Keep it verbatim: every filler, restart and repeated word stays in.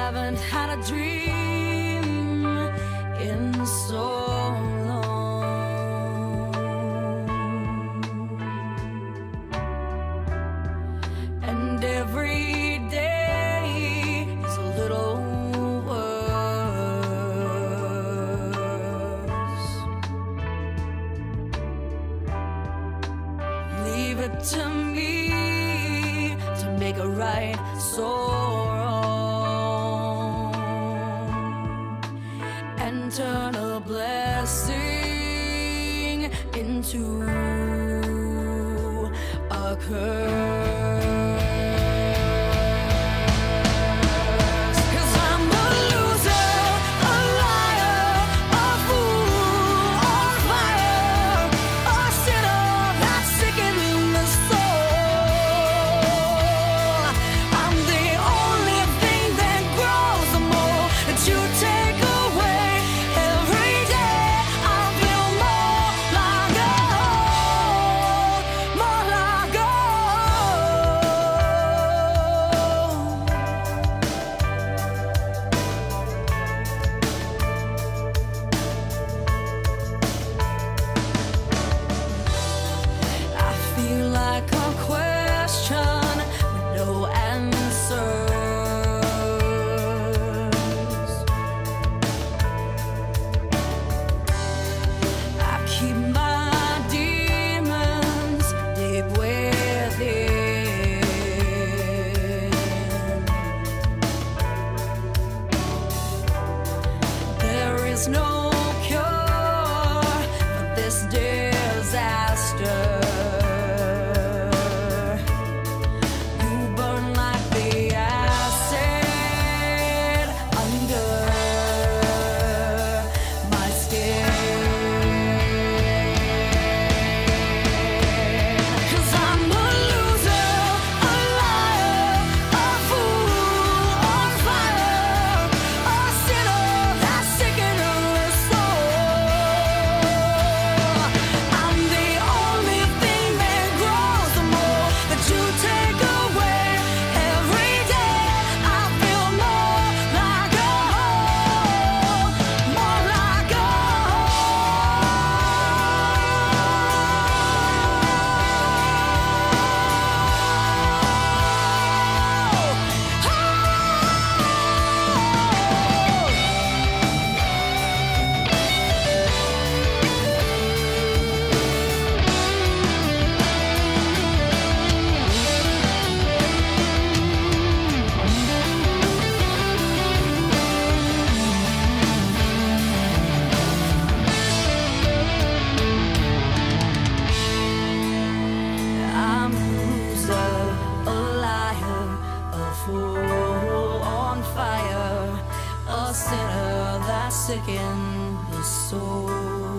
haven't had a dream in so long, and every day is a little worse. Leave it to me to make it right so wrong, and turn a blessing into a curse. 'Cause I'm a loser, a liar, a fool on fire, a sinner that's sick in the soul. I'm the only thing that grows the more that you take away. Every day I feel more like gold, more like I feel like a question with no answers. I keep my demons deep within. There is no cure for this disaster. You burn like the acid under my skin. 'Cause I'm a loser, a liar, a fool on fire, a sinner that's sick in the soul. I'm the only thing that grows the more that you take away. Every day I feel more like gold, more like I'm a loser, a liar, a fool on fire, a sinner that's sick in the soul.